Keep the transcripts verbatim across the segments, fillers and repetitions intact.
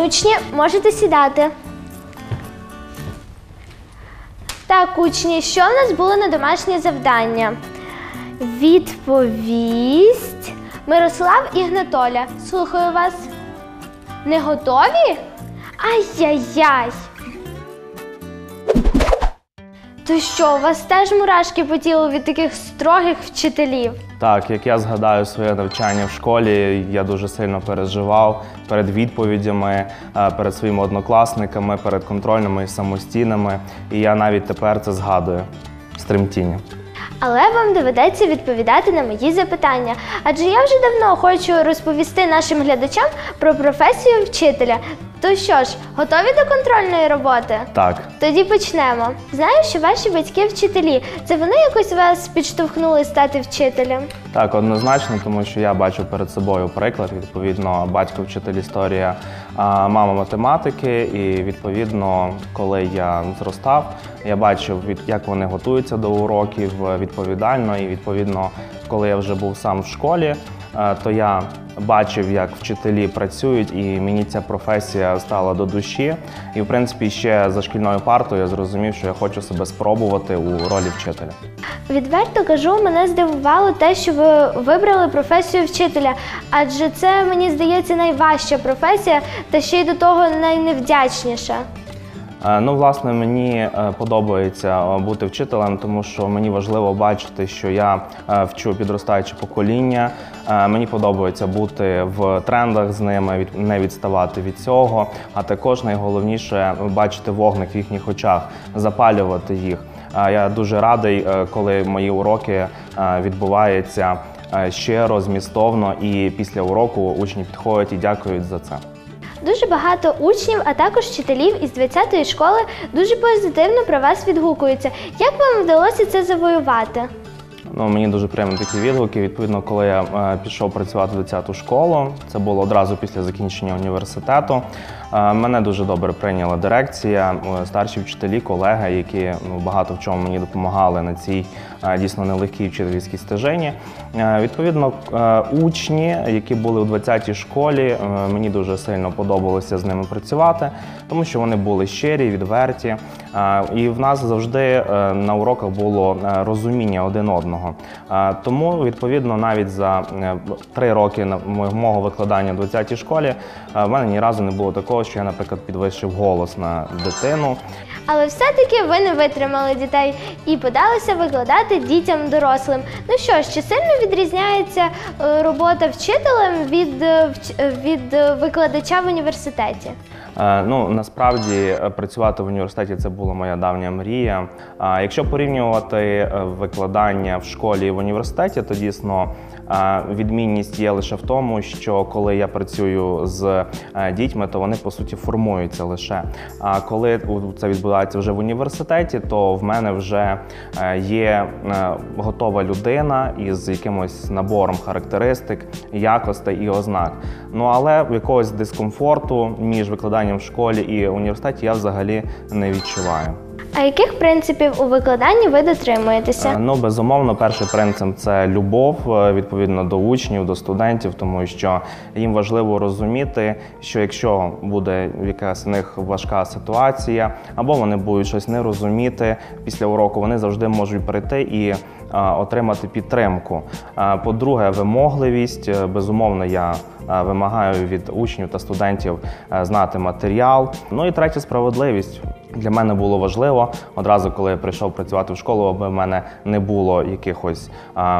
Учні, можете сідати. Так, учні, що в нас було на домашнє завдання? Відповість Мирослав і Гнатоля. Слухаю вас. Не готові? Ай-яй-яй! То що, у вас теж мурашки по тілу від таких строгих вчителів? Так, як я згадаю своє навчання в школі, я дуже сильно переживав перед відповідями, перед своїми однокласниками, перед контрольними і самостійними. І я навіть тепер це згадую з тремтінням. Але вам доведеться відповідати на мої запитання, адже я вже давно хочу розповісти нашим глядачам про професію вчителя. То що ж, готові до контрольної роботи? Так. Тоді почнемо. Знаю, що ваші батьки вчителі. Це вони якось вас підштовхнули стати вчителем? Так, однозначно, тому що я бачу перед собою приклад. Відповідно, батько вчитель історії, мама математики. І, відповідно, коли я зростав, я бачив, як вони готуються до уроків відповідально. І, відповідно, коли я вже був сам в школі, то я бачив, як вчителі працюють, і мені ця професія стала до душі. І, в принципі, ще за шкільною партою я зрозумів, що я хочу себе спробувати у ролі вчителя. Відверто кажу, мене здивувало те, що ви вибрали професію вчителя, адже це, мені здається, найважча професія, та ще й до того найневдячніша. Ну, власне, мені подобається бути вчителем, тому що мені важливо бачити, що я вчу підростаюче покоління. Мені подобається бути в трендах з ними, не відставати від цього, а також найголовніше бачити вогник в їхніх очах, запалювати їх. Я дуже радий, коли мої уроки відбуваються щиро, змістовно, і після уроку учні підходять і дякують за це. Дуже багато учнів, а також вчителів із двадцятої школи дуже позитивно про вас відгукуються. Як вам вдалося це завоювати? Ну, мені дуже приємні такі відгуки. Відповідно, коли я е, пішов працювати в двадцяту школу, це було одразу після закінчення університету, е, мене дуже добре прийняла дирекція, е, старші вчителі, колеги, які ну, багато в чому мені допомагали на цій е, дійсно нелегкій вчительській стежині. Е, відповідно, е, учні, які були у двадцятій школі, е, мені дуже сильно подобалося з ними працювати, тому що вони були щирі, відверті. Е, і в нас завжди е, на уроках було е, розуміння один одного. Тому, відповідно, навіть за три роки мого викладання в двадцятій школі в мене ні разу не було такого, що я, наприклад, підвищив голос на дитину. Але все-таки ви не витримали дітей і подалися викладати дітям дорослим. Ну що ж, чи сильно відрізняється робота вчителем від, від викладача в університеті? Ну, насправді, працювати в університеті – це була моя давня мрія. Якщо порівнювати викладання в школі і в університеті, то дійсно відмінність є лише в тому, що коли я працюю з дітьми, то вони, по суті, формуються лише. А коли це відбувається вже в університеті, то в мене вже є готова людина із якимось набором характеристик, якостей і ознак. Ну, але якогось дискомфорту між викладанням в школі і університеті я взагалі не відчуваю. А яких принципів у викладанні ви дотримуєтеся? Ну, безумовно, перший принцип – це любов, відповідно, до учнів, до студентів, тому що їм важливо розуміти, що якщо буде якась у них важка ситуація, або вони будуть щось не розуміти після уроку, вони завжди можуть прийти і отримати підтримку. По-друге, вимогливість. Безумовно, я вимагаю від учнів та студентів знати матеріал. Ну і третє – справедливість. Для мене було важливо одразу, коли я прийшов працювати в школу, аби в мене не було якихось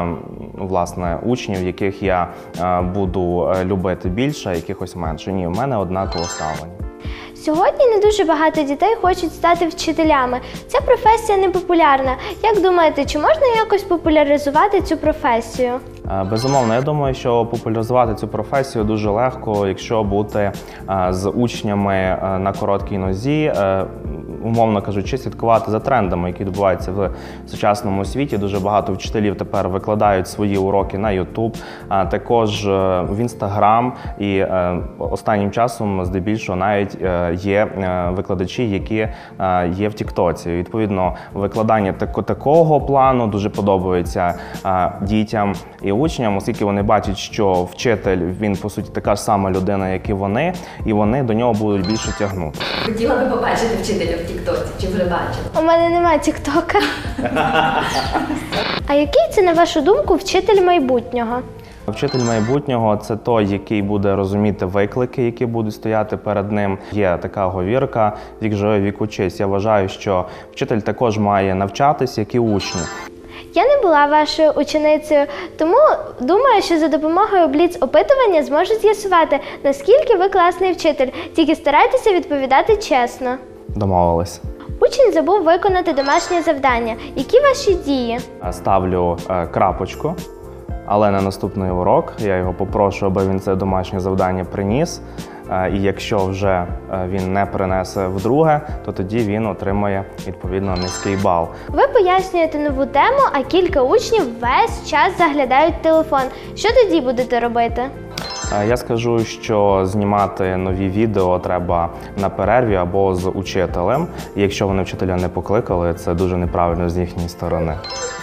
власне учнів, яких я буду любити більше, а якихось менше. Ні, в мене однаково ставлення. Сьогодні не дуже багато дітей хочуть стати вчителями. Ця професія не популярна. Як думаєте, чи можна якось популяризувати цю професію? Безумовно, я думаю, що популяризувати цю професію дуже легко, якщо бути з учнями на короткій нозі, умовно кажучи, слідкувати за трендами, які відбуваються в сучасному світі. Дуже багато вчителів тепер викладають свої уроки на ютуб, також в інстаграм, і останнім часом, здебільшого, навіть є викладачі, які є в тіктоці. Відповідно, викладання такого плану дуже подобається дітям, і і учням, оскільки вони бачать, що вчитель, він, по суті, така ж сама людина, як і вони, і вони до нього будуть більше тягнути. Хотіла би побачити вчителя в Тіктоці, чи вже бачила? У мене немає тіктока. А який це, на вашу думку, вчитель майбутнього? Вчитель майбутнього – це той, який буде розуміти виклики, які будуть стояти перед ним. Є така говірка «Вік живе, вік учись». Я вважаю, що вчитель також має навчатись, як і учні. Я не була вашою ученицею, тому думаю, що за допомогою бліц-опитування зможу з'ясувати, наскільки ви класний вчитель. Тільки старайтеся відповідати чесно. Домовились. Учень забув виконати домашнє завдання. Які ваші дії? Ставлю е, крапочку, але на наступний урок я його попрошу, аби він це домашнє завдання приніс. Е, і якщо вже е, він не принесе вдруге, то тоді він отримає, відповідно, низький бал. Ви пояснюєте нову тему, а кілька учнів весь час заглядають в телефон. Що тоді будете робити? Е, Я скажу, що знімати нові відео треба на перерві або з учителем. І якщо вони вчителя не покликали, це дуже неправильно з їхньої сторони.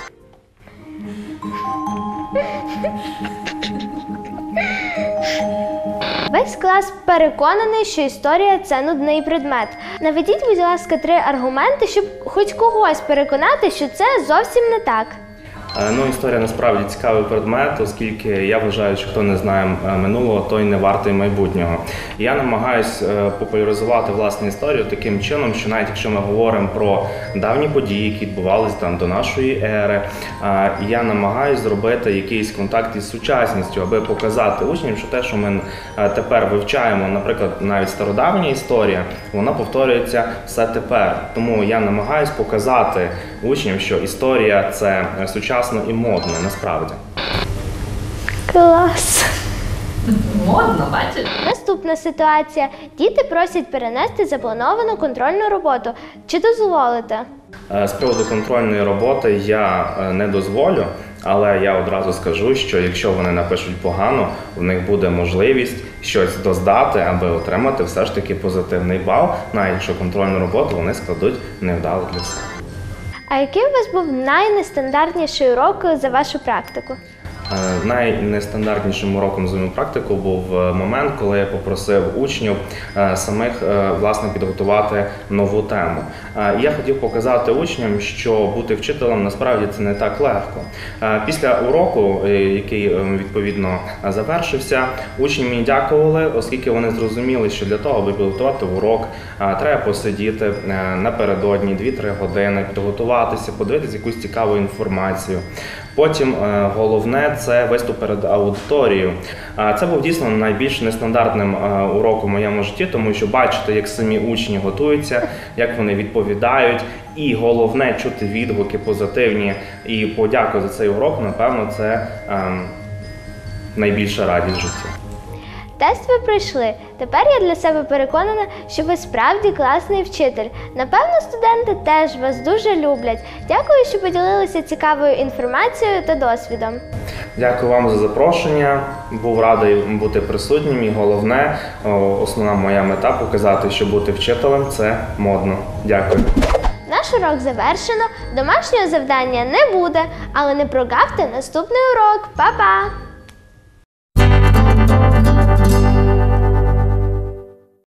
Весь клас переконаний, що історія – це нудний предмет. Наведіть, будь ласка, три аргументи, щоб хоч когось переконати, що це зовсім не так. Ну, історія насправді цікавий предмет, оскільки я вважаю, що хто не знає минулого, той не вартий майбутнього. Я намагаюсь популяризувати власне історію таким чином, що навіть якщо ми говоримо про давні події, які відбувалися там до нашої ери, я намагаюсь зробити якийсь контакт із сучасністю, аби показати учням, що те, що ми тепер вивчаємо, наприклад, навіть стародавня історія, вона повторюється все тепер. Тому я намагаюсь показати учням, що історія – це сучасна і модно, насправді. Клас! Модно, бачиш? Наступна ситуація. Діти просять перенести заплановану контрольну роботу. Чи дозволите? З приводу контрольної роботи я не дозволю, але я одразу скажу, що якщо вони напишуть погано, в них буде можливість щось доздати, аби отримати все ж таки позитивний бал, навіть якщо контрольну роботу вони складуть невдало для себе. А який у вас був найнестандартніший урок за вашу практику? Найнестандартнішим уроком за мою практику був момент, коли я попросив учнів самих власне підготувати нову тему. І я хотів показати учням, що бути вчителем насправді це не так легко. Після уроку, який відповідно завершився, учні мені дякували, оскільки вони зрозуміли, що для того, аби підготувати урок, треба посидіти напередодні дві-три години, підготуватися, подивитися якусь цікаву інформацію. Потім головне – це виступ перед аудиторією. Це був дійсно найбільш нестандартним уроком в моєму житті, тому що бачити, як самі учні готуються, як вони відповідають, і головне – чути відгуки позитивні і подяку за цей урок, напевно, це ем, найбільша радість в житті. Тест ви пройшли. Тепер я для себе переконана, що ви справді класний вчитель. Напевно, студенти теж вас дуже люблять. Дякую, що поділилися цікавою інформацією та досвідом. Дякую вам за запрошення. Був радий бути присутнім. І головне, основна моя мета – показати, що бути вчителем – це модно. Дякую. Наш урок завершено. Домашнього завдання не буде, але не прогавте наступний урок. Па-па!